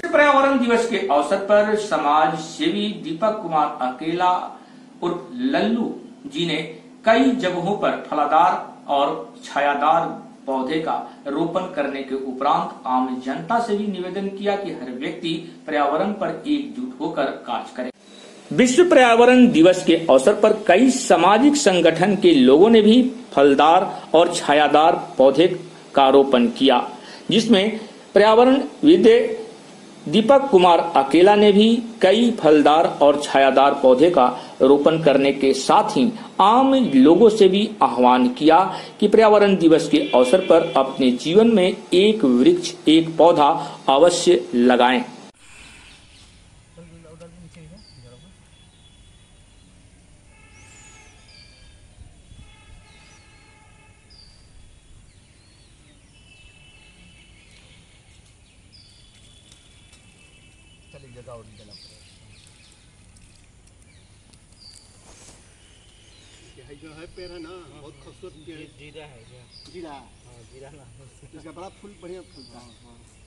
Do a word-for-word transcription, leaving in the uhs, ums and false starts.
पर्यावरण दिवस के अवसर पर समाज सेवी दीपक कुमार अकेला उर्फ लल्लू जी ने कई जगहों पर फलादार और छायादार पौधे का रोपण करने के उपरांत आम जनता से भी निवेदन किया कि हर व्यक्ति पर्यावरण पर एकजुट होकर कार्य करे। विश्व पर्यावरण दिवस के अवसर पर कई सामाजिक संगठन के लोगों ने भी फलदार और छायादार पौधे का रोपण किया, जिसमें पर्यावरणविद दीपक कुमार अकेला ने भी कई फलदार और छायादार पौधे का रोपण करने के साथ ही आम लोगों से भी आह्वान किया कि पर्यावरण दिवस के अवसर पर अपने जीवन में एक वृक्ष एक पौधा अवश्य लगाएं। जगह और निकला जो है पेड़ है ना, बहुत खूबसूरत जीरा है। जीरा, हाँ जीरा ना, इसका बड़ा फूल बढ़िया फूलता है।